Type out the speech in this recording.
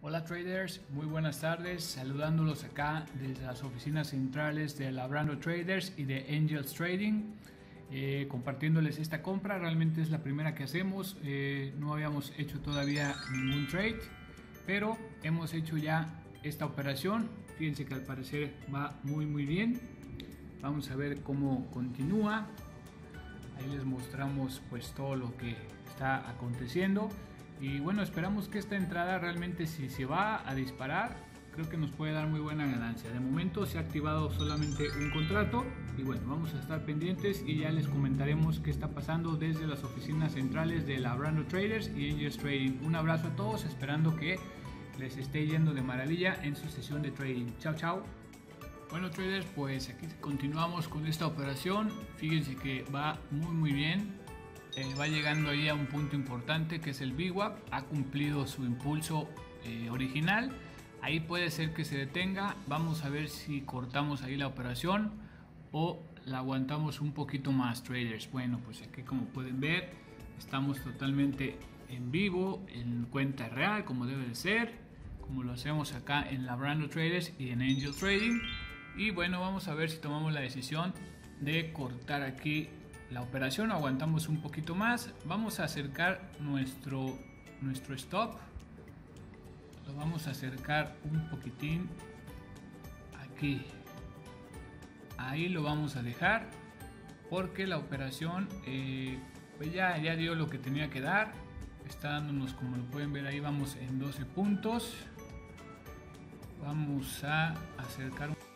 Hola traders, muy buenas tardes, saludándolos acá desde las oficinas centrales de Labrando Traders y de Angels Trading, compartiéndoles esta compra. Realmente es la primera que hacemos, no habíamos hecho todavía ningún trade, pero hemos hecho ya esta operación. Fíjense que al parecer va muy bien. Vamos a ver cómo continúa. Ahí les mostramos pues todo lo que está aconteciendo. Y bueno, esperamos que esta entrada realmente, si se va a disparar, creo que nos puede dar muy buena ganancia. De momento se ha activado solamente un contrato y bueno, vamos a estar pendientes y ya les comentaremos qué está pasando desde las oficinas centrales de Labrando Traders y Angels Trading. Un abrazo a todos, esperando que les esté yendo de maravilla en su sesión de trading. Chao, chao. Bueno traders, pues aquí continuamos con esta operación. Fíjense que va muy bien. Va llegando ahí a un punto importante que es el VWAP. Ha cumplido su impulso original. Ahí puede ser que se detenga. Vamos a ver si cortamos ahí la operación o la aguantamos un poquito más, traders. Bueno, pues aquí, como pueden ver, estamos totalmente en vivo, en cuenta real, como debe de ser, como lo hacemos acá en Labrando Traders y en Angel Trading. Y bueno, vamos a ver si tomamos la decisión de cortar aquí la operación o aguantamos un poquito más. Vamos a acercar nuestro stop, lo vamos a acercar un poquitín aquí, ahí lo vamos a dejar porque la operación pues ya dio lo que tenía que dar. Está dándonos, como lo pueden ver ahí, vamos en 12 puntos. Vamos a acercar un